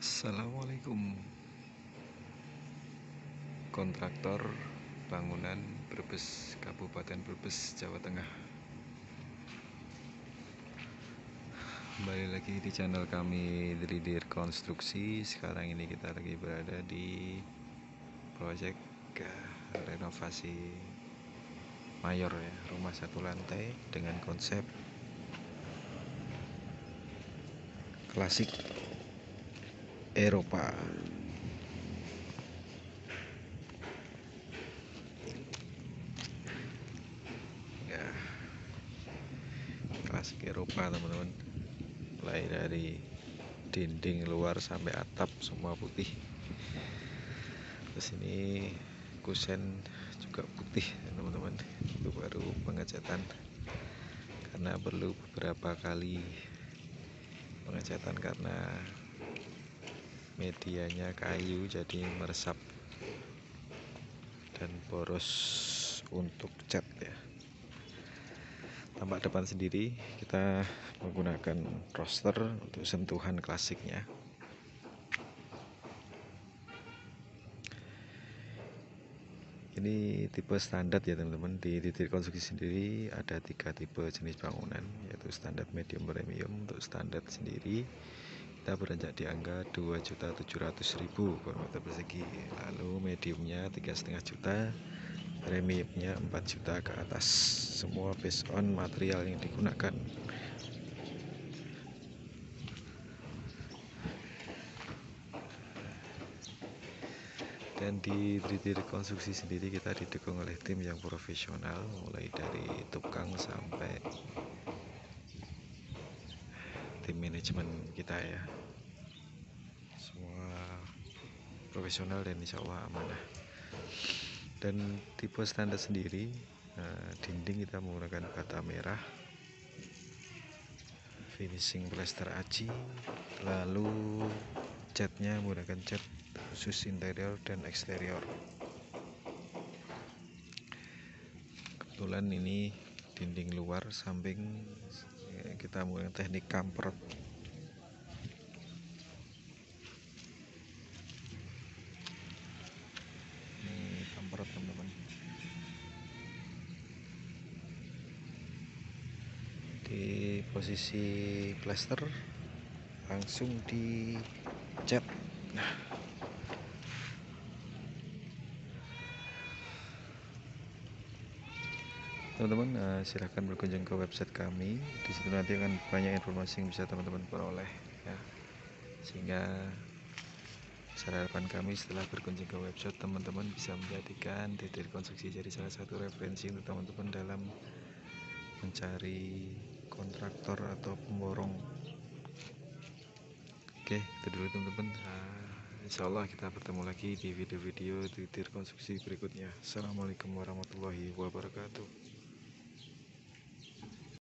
Assalamualaikum. Kontraktor bangunan Brebes, Kabupaten Brebes, Jawa Tengah. Kembali lagi di channel kami 3D Konstruksi. Sekarang ini kita lagi berada di proyek renovasi mayor ya, rumah satu lantai dengan konsep klasik Eropa. Ya, klasik Eropa teman-teman. Mulai dari dinding luar sampai atap semua putih. Terus ini kusen juga putih teman-teman. Itu baru pengecatan karena perlu beberapa kali pengecatan karena medianya kayu jadi meresap dan boros untuk cat ya. Tampak depan sendiri kita menggunakan roster untuk sentuhan klasiknya. Ini tipe standar ya teman-teman. Di titik konstruksi sendiri ada 3 tipe jenis bangunan, yaitu standar, medium, premium. Untuk standar sendiri kita beranjak di angka 2.700.000 per meter persegi. Lalu mediumnya 3,5 juta, premiumnya 4 juta ke atas. Semua based on material yang digunakan. Dan di 3D Konstruksi sendiri kita didukung oleh tim yang profesional, mulai dari tukang sampai tim manajemen kita ya, semua profesional dan insya Allah amanah. Dan tipe standar sendiri, dinding kita menggunakan bata merah, finishing plester aci, lalu catnya menggunakan cat khusus interior dan eksterior. Kebetulan ini dinding luar samping kita menggunakan teknik kamprot. Ini kamprot teman-teman. Di posisi plester langsung dicat. Nah, teman-teman, silahkan berkunjung ke website kami. Di situ nanti akan banyak informasi yang bisa teman-teman peroleh ya. Sehingga harapan kami setelah berkunjung ke website, teman-teman bisa menjadikan titik konstruksi jadi salah satu referensi untuk teman-teman dalam mencari kontraktor atau pemborong. Oke, itu dulu teman-teman. Insya Allah kita bertemu lagi di video-video titik konstruksi berikutnya. Assalamualaikum warahmatullahi wabarakatuh.